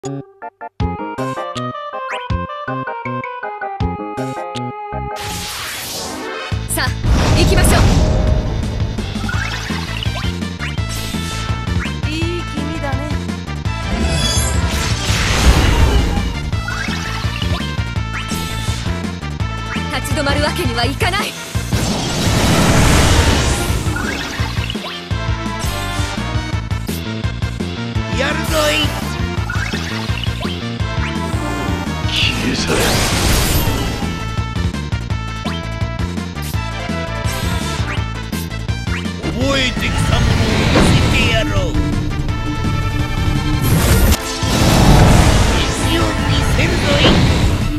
さあ行きましょう。いい気味だね。立ち止まるわけにはいかない。 やるぞい。消え去れ。覚えてきたものを見せてやろう。意地を見せるぞい。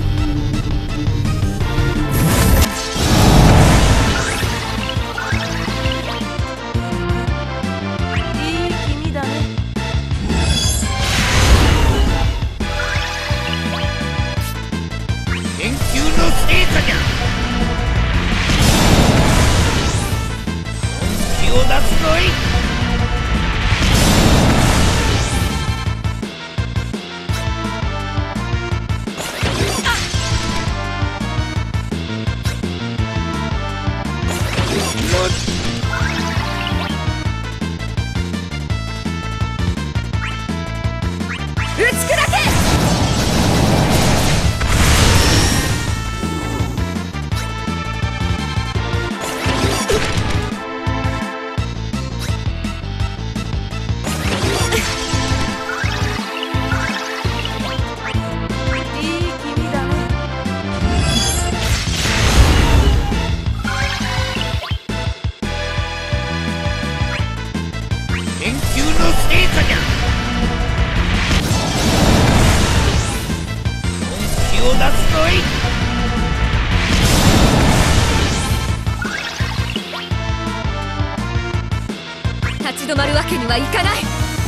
立ち止まるわけにはいかない。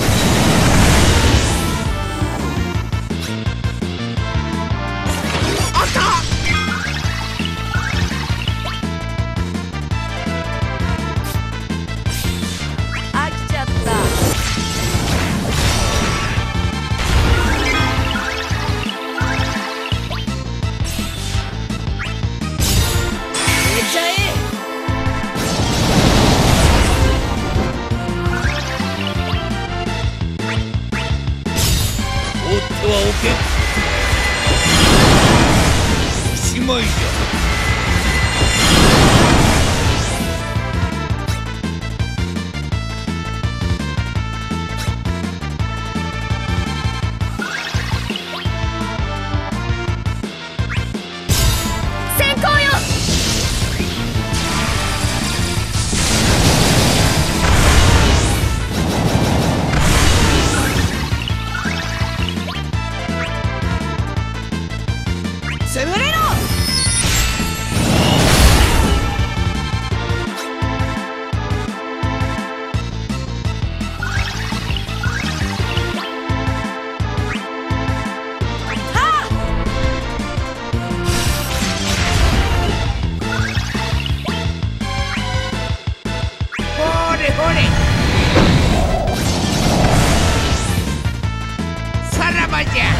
あった。 飽きちゃった。寝ちゃえ。 はおけおしまいじゃ。 先行よ。攻めれろ。 ほれほれ。さらばじゃ。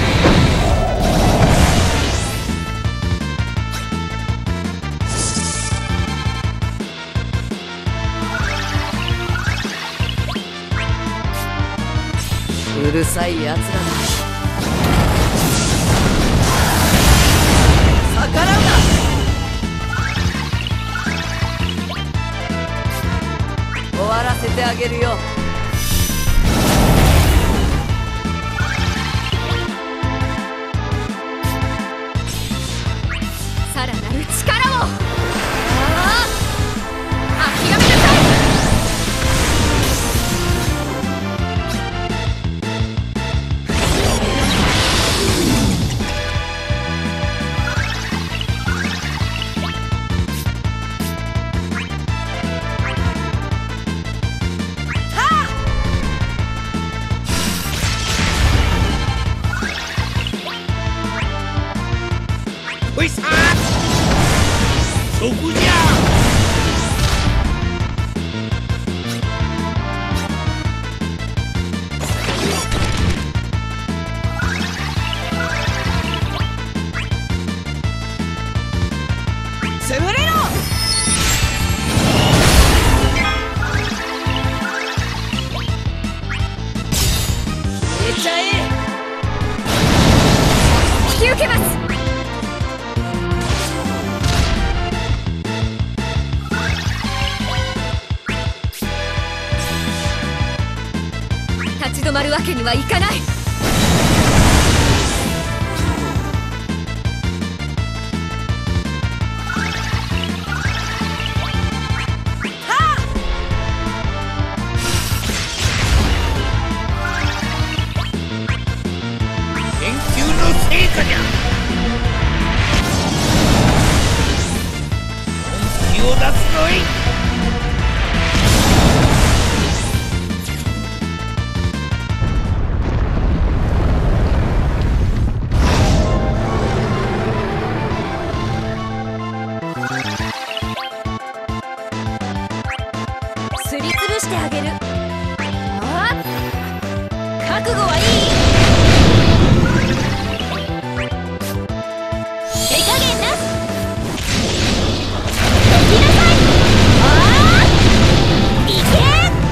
うるさいやつらだ。逆らうな。終わらせてあげるよ。さらなる力を。諦めなさい。 おいさそこじゃ。 抜けます。立ち止まるわけにはいかない。すりつぶしてあげる。ああ、覚悟はいい？手加減なし。どきなさい。ああ、いけ。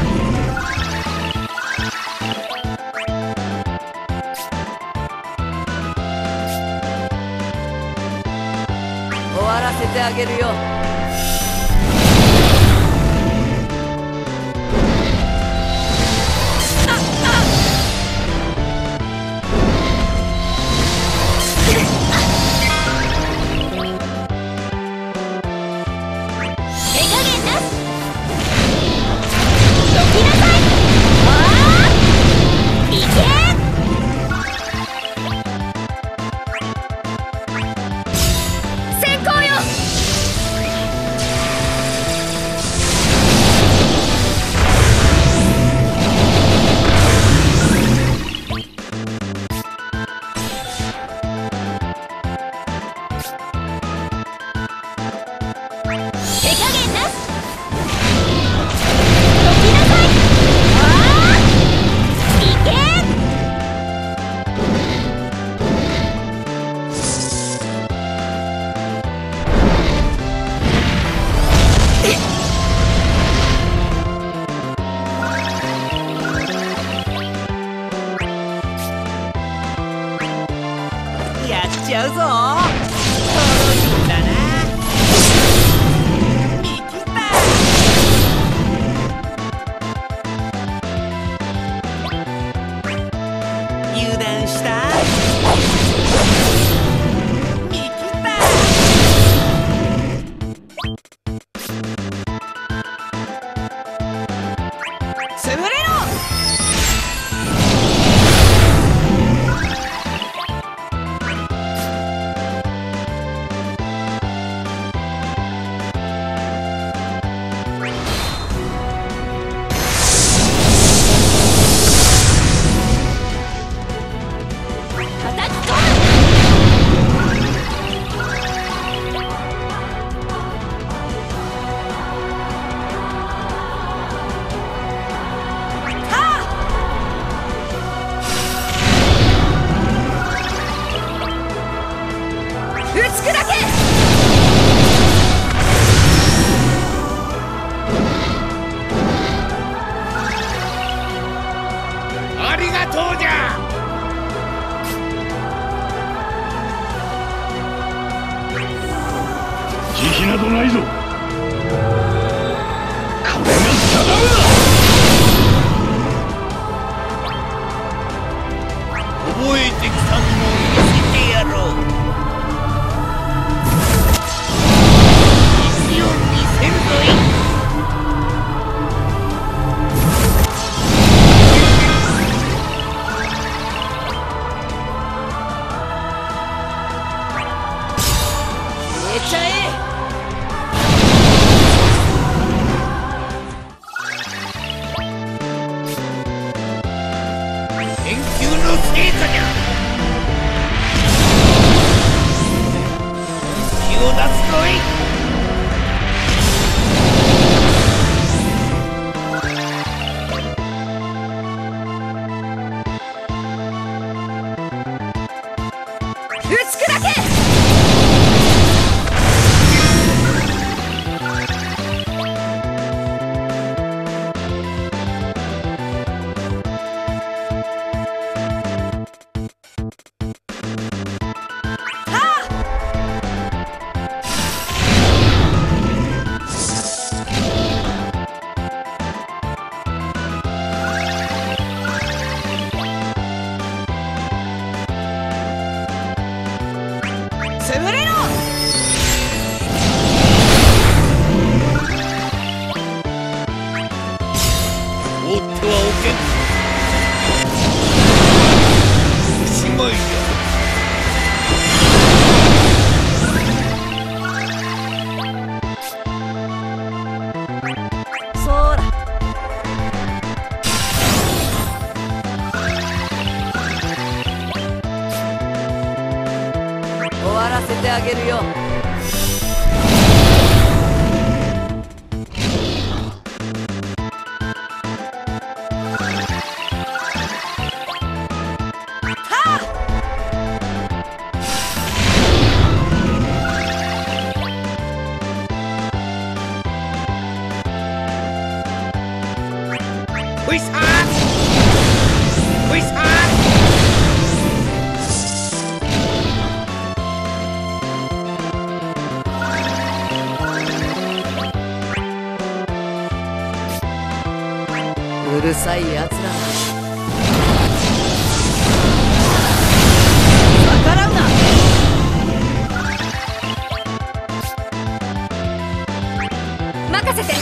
終わらせてあげるよ。 やっちゃうぞ。楽しみだな。見切った。油断した。見切った。潰れろ。 ありがとうじゃ。慈悲などないぞ。これが定めだ。覚えてきたものを見せてやろう。意地を見せるぞい。 研究の成果じゃ。気を出すぞい。 打ち砕け。 潰れろ。 放ってはおけん。おしまいじゃ。 そら終わらせてあげるよ。 ほいさーほいさうるさいやつらだ。逆らうな。任せて。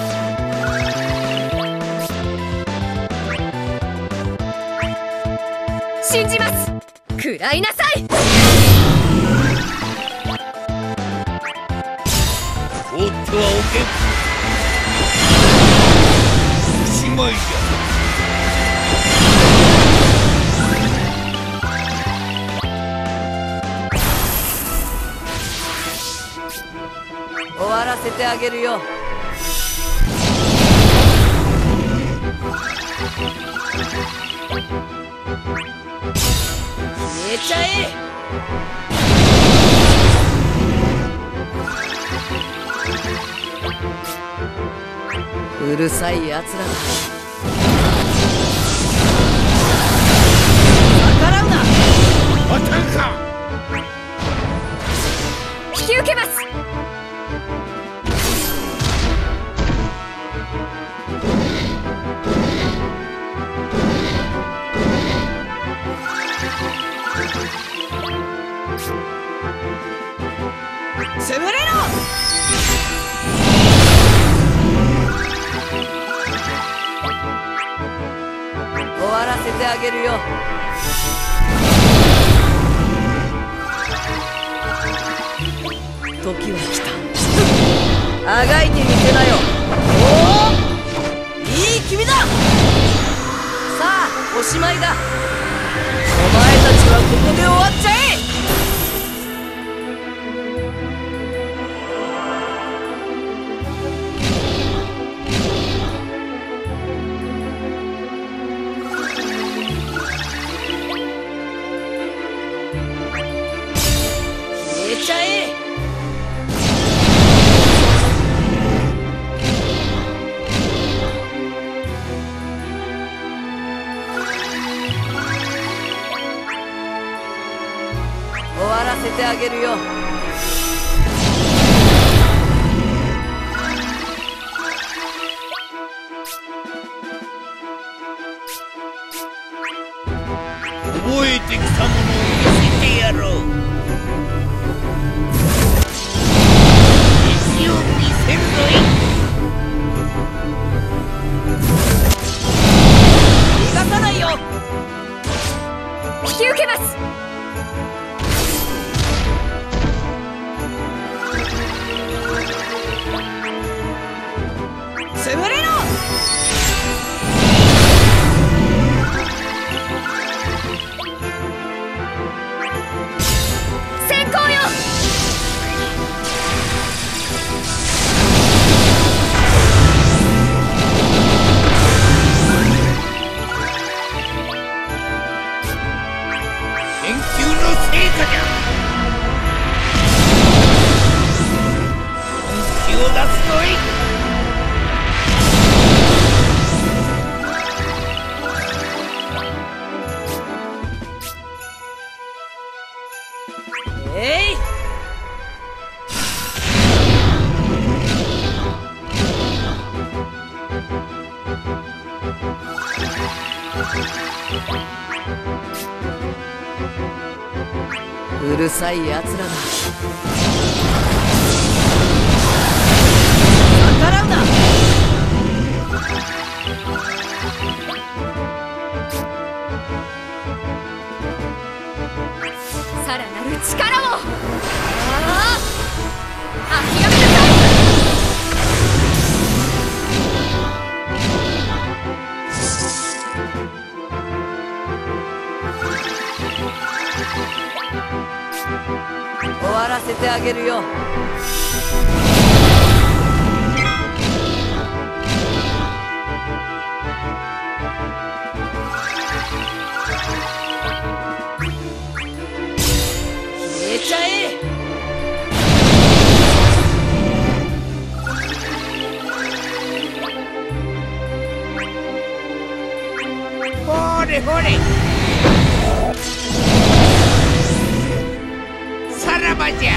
信じます。食らいなさい。 放ってはおけん。おしまいじゃ。 終わらせてあげるよ。消えちゃえ。うるさいやつらだ。逆らうな。 当たるか。 引き受けます。 潰れろ。 終わらせてあげるよ。時は来た。あがいてみせなよ。おお、いい君だ。さあおしまいだ。お前たちはここで終わっちゃえ。消えちゃえ。終わらせてあげるよ。 覚えてきたものを見せてやろう。意地を見せるぞい。 逃がさないよ。引き受けます。 潰れろ。 先行よ。 研究の成果じゃ。本気を出すぞい。 えい。 うるさいやつらだ。逆らうな。 さらなる力を。諦めなさい。 終わらせてあげるよ。消えちゃえ。 ほれほれ、さらばじゃ。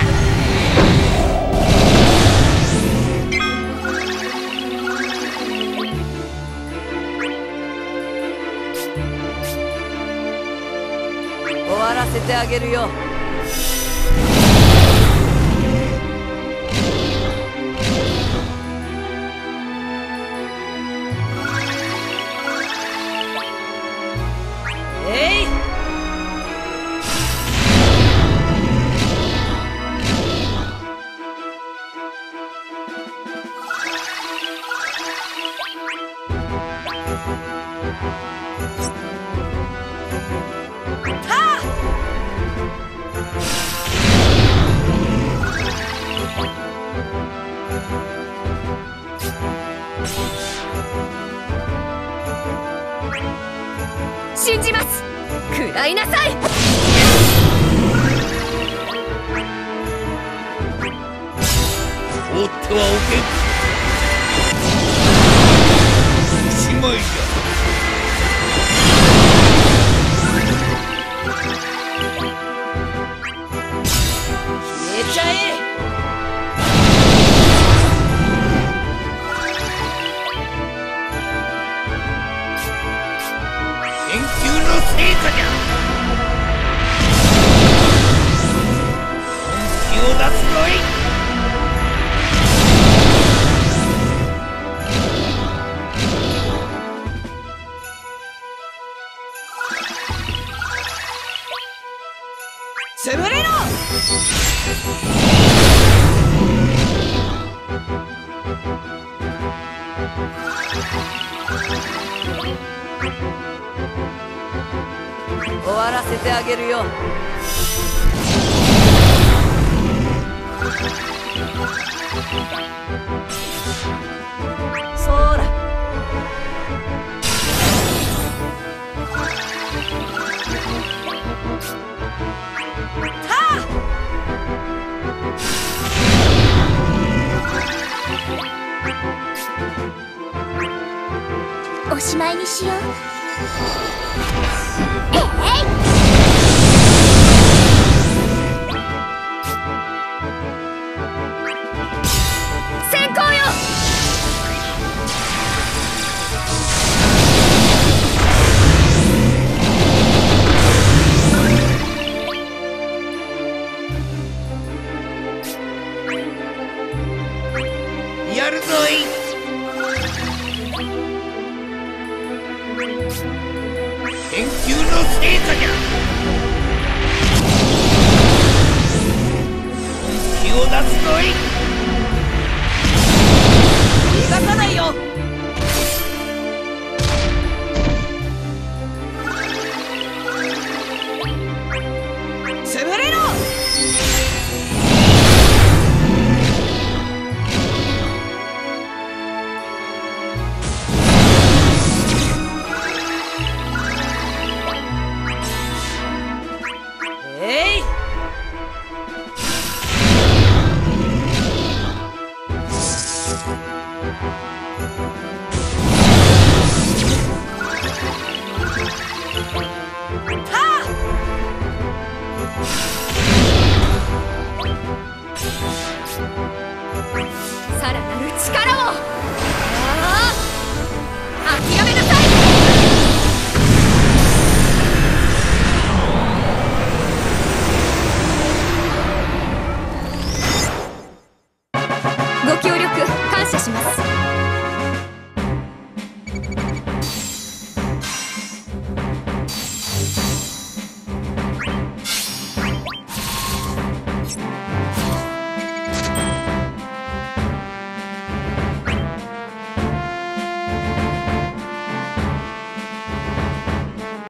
終わらせてあげるよ。えい。 信じます。食らいなさい。 放ってはおけん。おしまいじゃ。 消えちゃえ。 研究の成果じゃ。本気を出すのい。 潰れろ。終わらせてあげるよ。そうだ。 おしまいにしよう。先行よ。 やるぞい。研究の成果じゃ。本気を出すぞい。 逃がさないよ。潰れろ。えい。 さらなる力を。諦めなさい。